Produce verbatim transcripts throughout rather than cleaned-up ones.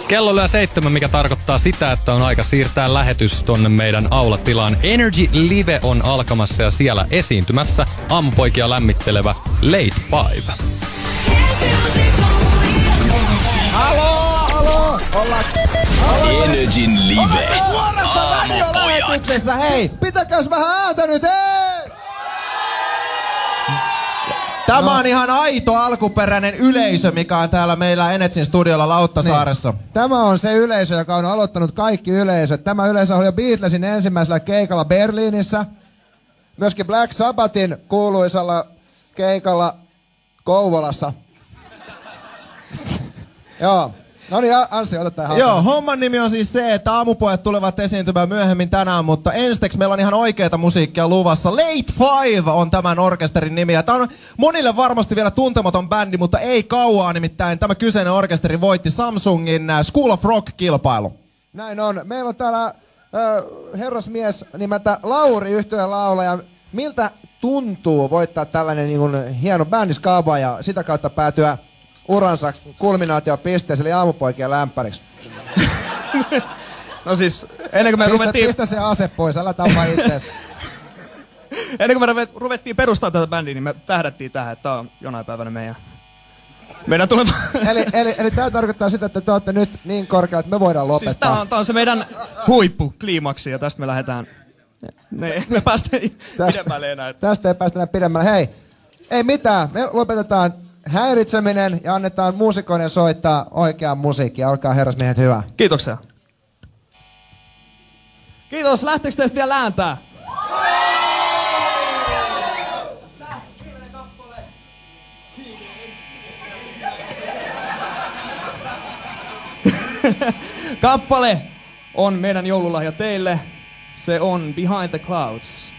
Kello lyö seitsemän, mikä tarkoittaa sitä, että on aika siirtää lähetys tonne meidän aulatilaan. Energy Live on alkamassa ja siellä esiintymässä aamupoikia lämmittelevä Late Five. Haloo, haloo, ollaan... Energyn Live. Suorassa radiolähetyksessä, hei! Pitäkääs vähän ääntä nyt, hei! Tämä no. on ihan aito alkuperäinen yleisö, mikä on täällä meillä Energyn studiolla Lauttasaaressa. Niin. Tämä on se yleisö, joka on aloittanut kaikki yleisöt. Tämä yleisö oli jo Beatlesin ensimmäisellä keikalla Berliinissä. Myöskin Black Sabbathin kuuluisalla keikalla Kouvolassa. Joo. No niin, Anssi, ota tää Joo, homman nimi on siis se, että aamupojat tulevat esiintymään myöhemmin tänään, mutta ensiksi meillä on ihan oikeita musiikkia luvassa. Late Five on tämän orkesterin nimi. Ja tää on monille varmasti vielä tuntematon bändi, mutta ei kauaa, nimittäin tämä kyseinen orkesteri voitti Samsungin School of Rock-kilpailu. Näin on. Meillä on täällä äh, herrasmies nimeltä Lauri, yhtyeen laulaja. Miltä tuntuu voittaa tällainen niin kuin hieno bändiskaava ja sitä kautta päätyä uransa kulminaatiopisteeseen, eli aamupoikien lämpäriksi? No siis, ennen kuin me pistä, ruvettiin... Pistä se ase pois, älä tapaa itseäsi. Ennen kuin me ruvettiin perustaa tätä bändiä, niin me tähdättiin tähän, että tää on jonain päivänä meidän... Meidän tuleva... eli, eli, eli tää tarkoittaa sitä, että te olette nyt niin korkealla, että me voidaan lopettaa. Siis tää on, tää on se meidän huippu, kliimaksi, ja tästä me lähdetään... Ne, me päästään pidemmälle enää. Tästä ei päästä enää pidemmälle. Hei, ei mitään, me lopetetaan häiritseminen ja annetaan muusikoiden soittaa oikeaa musiikkia. Olkaa herrasmiehet hyvä. Kiitoksia. Kiitos, lähteekö teistä vielä lääntää? Kappale on meidän joululahja teille. Se on Behind the Clouds.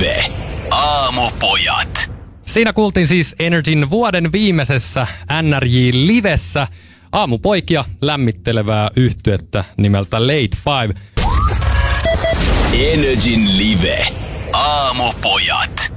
Live. Aamupojat. Siinä kuultiin siis Energyn vuoden viimeisessä N R J-livessä aamupoikia lämmittelevää yhtyettä nimeltä Late Five. Energyn Live. Aamupojat.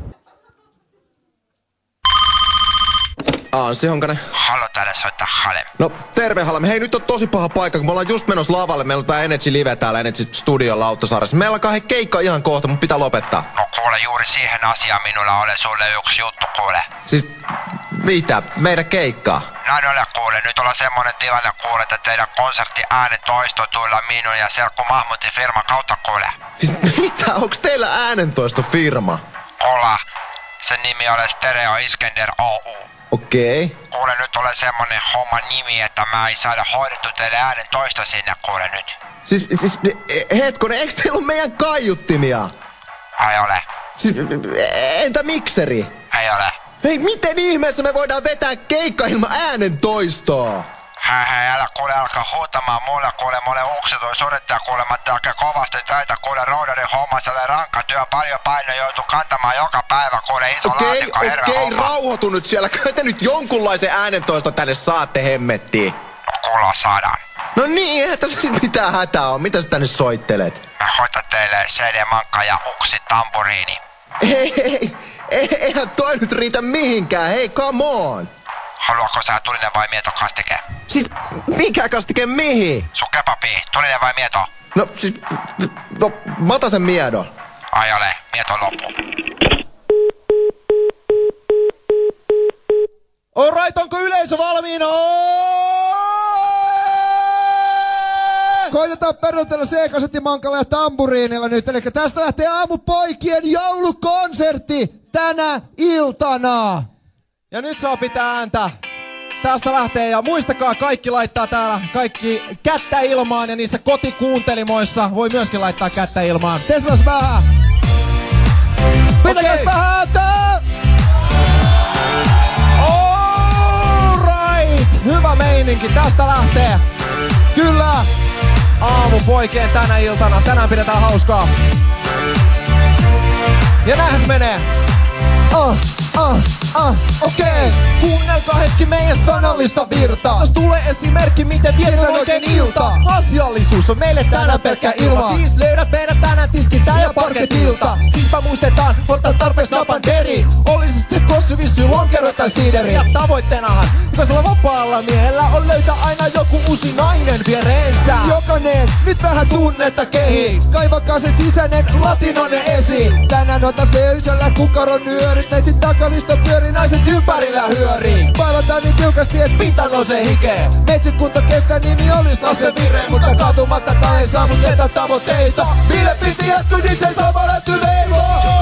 Anssi Honkanen. Hallo, täällä soittaa Halem. No terve Halem. Hei, nyt on tosi paha paikka, kun me ollaan just menossa lavalle. Meillä on tää Energy Live täällä Energy Studion Lauttasaaressa. Meillä on kahden keikka ihan kohta, mutta pitää lopettaa. No kuule, juuri siihen asiaan minulla oli sulle yksi juttu, kuule. Siis mitä? Meidän keikkaa? Näin ole, kuule. Nyt ollaan semmonen tilanne, kuule, että teidän konsertti äänen toistotuilla minun ja Serkku Mahmutin firman kautta, kuule. Siis mitä? Onks teillä äänentoistofirma? Olla. Sen nimi oli Stereo Iskender Oy. Okei. Okay. Kuule, nyt ole semmonen homma nimi, että mä ei saada hoidettu teille äänen toista sinne, kuule nyt. Siis, siis hetkonen, eikö teillä ole meidän kaiuttimia? Ei ole. Siis, entä mikseri? Ei ole. Hei, miten ihmeessä me voidaan vetää keikka ilman äänen toistoa? Hei hei, älä kuule alkaa huutamaan mulle, kuule, mä olen uksitoin suunnittaja, kuule, mä tekee kovasti töitä, kuule, roudarin hommassa oli rankka työ, paljon painoa joutuu kantamaan joka päivä, kuule, iso Okei, laatikko, hirveä okei, homma. rauhoitu nyt siellä, kai te nyt jonkunlaisen äänentoiston tänne saatte hemmettiin. No kuulla saadaan. No niin, eihän tässä sit mitään hätää on, mitä sä tänne soittelet? Mä hoitan teille C D-mankka ja uksi tamburiini. Hei, hei, hei, eihän toi nyt riitä mihinkään, hei, come on! Haluatko sä tulinen vai mieto kastike? Siis, mikä kastike mihin? Sun kepapi, tulinen vai mieto? No siis, no, mä otan sen miedon. Ai ole, mieto loppu. Alright, onko yleisö valmiina? Koitetaan perustella C-kasettimankalla ja tamburiinilla nyt. Eli tästä lähtee aamupoikien joulukonsertti tänä iltana. Ja nyt saa pitää ääntä. Tästä lähtee ja muistakaa kaikki laittaa täällä kaikki kättä ilmaan ja niissä kotikuuntelimoissa voi myöskin laittaa kättä ilmaan. Teslas vähän. Pitäkäs Okei. vähän ääntä! Alright! Hyvä meininki, tästä lähtee. Kyllä. Aamupoikien tänä iltana. Tänään pidetään hauskaa. Ja näinhän se menee. Ah, ah, ah, okei. Okay. Kuunnelkaa hetki meidän sanallista virtaa. Tästä tulee esimerkki, miten vietetään oikein ilta. Asiallisuus on meille tänään pelkkä ilma. Siis löydät meidät tänään tiskitään ja parketilta. Siispä muistetaan, ottaa tarpeeksi napan deri. Olisi sitten kossu, vissy, lonkero tai siideri. Ja tavoitteenahan, jokaisella vapaalla miehellä on löytää aina joku uusi nainen viereensä. Jokainen, nyt vähän tunnetta kehi. Kaivakaa se sisäinen latinoinen esiin. Tänään on taas löysällä kukaron nyörit. Näit sit takalista pyöri, naiset ympärillä hyörii. Pailataan niin tiukasti, et pinta nousee hikeä. Metsit kunta kestää, nimi olis lasten vireen. Mutta kaatumatta tai ei saavuteta tavoitteita. Ville piti jätky, niin sen sama lätty veilo.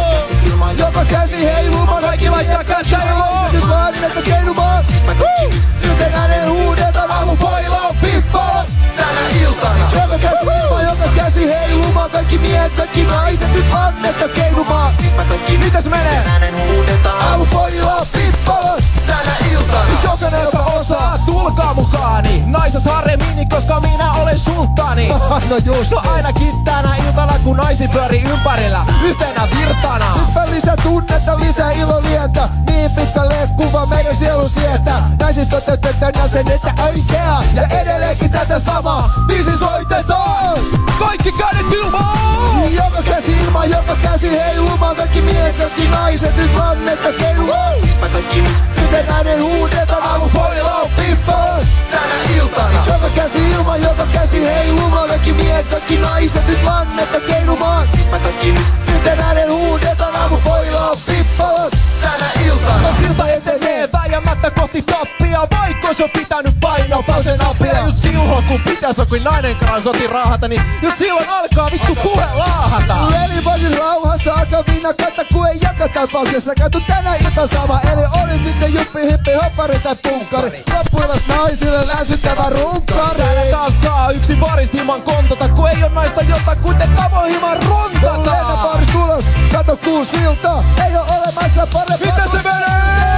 Joka käsi heilumaan, kaikki laittaa kättä ilmaan. Nyt vaadin, että keinumaan. Yhtenäinen huudetaan, aamupoilla on pippala. Tänä iltana. Joka käsi ilmaan, joka käsi heilumaan. Kaikki miehet, kaikki naiset, nyt annetta keinumaan. Mitäs menee? Aamupoilla on pippala. Tänä iltana. Jokainen, joka osaa, tulkaa mukaani. Naiset harremini, koska minä olen sulttaani. No just. No ainakin tänä iltana, kun naisi pyörii ympärillä yhtenä virtana. Nytpä lisää tunnetta, lisää ilolientä. Niin pitkälle kuva meidän sielun sietää. Naisista toteutetaan sen, että oikea. Ja edelleenkin tätä samaa biisi soitetaan. Kaikki kädet ilmaan! Joka käsi ilman, joka käsi heilumaan. Kaikki miehet, kaikki naiset, nyt lannetta keilumaan. Siispä kaikki nyt. Yhtenäinen huudetaan, aamupoilla on pippala. Tänä iltana. Siis joka käsi ilman, joka käsi heilumaan. Kaikki miehet, kaikki naiset, nyt lannetta keilumaan. Siispä kaikki nyt. Yhtenäinen huudetaan, aamupoilla on pippala. Tänä iltana. Ja silta etenee väijämättä kohti tappia. Vaikka se on pitänyt painaa pausen nappia. Ja just silloin kun pitäis on kuin nainen kanssa kotiin raahata, niin just silloin alkaa vittu puhe laahata. Eli voisin rauhassa alkaa vinnakata, kun ei jaka tapauksessa käyty tänä ilta sama. Eli oli sitten juppi, hippi, hoppari tai punkari. Loppuilas naisille läsyttävä runkari. Täällä taas saa yksi barista himan kontata, kun ei oo naista, jota kuitenkaan voi himan rontata. Lennä baris tulos, kato kuusi iltaa. Ei oo olemassa parempaa. Mitä se menee?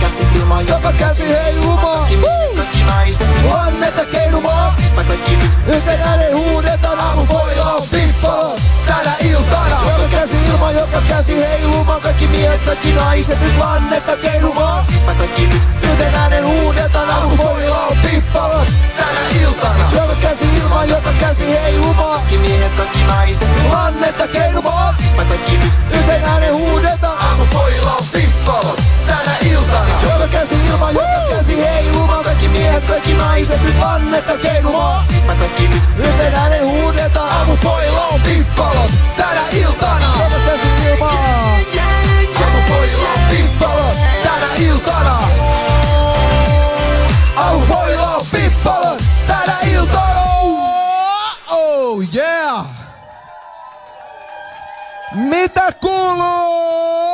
käsi ilman, joka käsi heilumaan. Kaikki miehet, kaikki naiset, Lannetta keinumaan. siispä kaikki nyt. Yhtenäinen huudetaan, aamupoilla on pippalot tänä iltana. Joka käsi ilman, joka käsi heilumaan. Kaikki miehet, kaikki naiset, nyt lannetta keinumaan. Siispä kaikki nyt. Yhtenäinen huudetaan, aamupoilla on pippalot tänä iltana. Joka käsi ilman, joka käsi heilumaan. Kaikki miehet, kaikki naiset, Lannetta keinumaan. siispä kaikki nyt. Yhtenäinen huudetaan, aamupoilla on pippalot tänä iltana. Joka käsi ilman, joka käsi heilumaan. Kaikki miehet, kaikki naiset, nyt lannetta keinumaan. Siispä kaikki nyt. Yhtenäinen huudetaan, aamupoilla on pippalot tänä iltana. Joka käsi ilmaan. Aamupoilla on pippalot tänä iltana. Aamupoilla on pippalot tänä iltana. Oh yeah! Mitä kuuluu?